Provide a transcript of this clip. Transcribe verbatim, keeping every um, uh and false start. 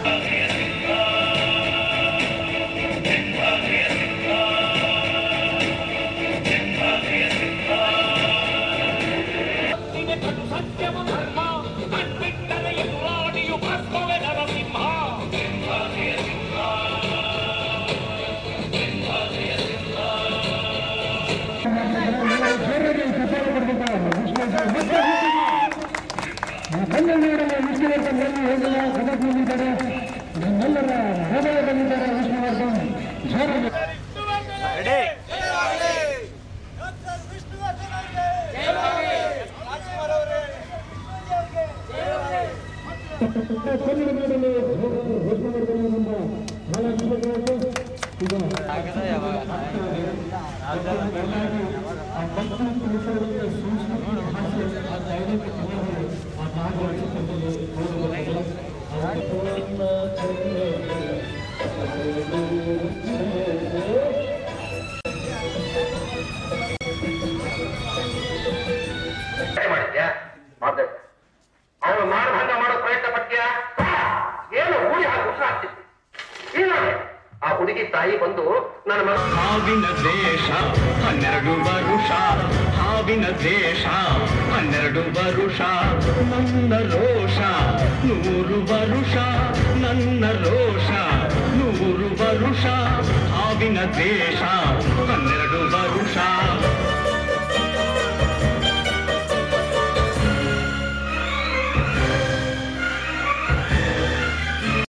ನಮ್ಮೆಲ್ಲರ ಹೃದಯದಲ್ಲಿದ್ದಾರೆ ವಿಷ್ಣುವರ್ಧನ್. ಅವನು ಮಾನಭಂಗ ಮಾಡೋ ಪ್ರಯತ್ನ ಪಟ್ಟ್ಯ ಏನು ಊಳಿ ಹಾಕಿ ಉಸಿರಾಗ್ತಿತ್ತು. ಇಲ್ಲ ಆ ಹುಡುಗಿ ತಾಯಿ ಬಂದು ನನ್ನ ಮಗ ಹಾವಿನ ದೇಶ ಹನ್ನೆರಡು ವರುಷ, ಹಾವಿನ ದೇಶ ಹನ್ನೆರಡು ವರುಷ, ನನ್ನ ರೋಷ ನೂರು ವರುಷ, ನನ್ನ ರೋಷ ನೂರು ವರುಷ, ಹಾವಿನ ದೇಶ ಹನ್ನೆರಡು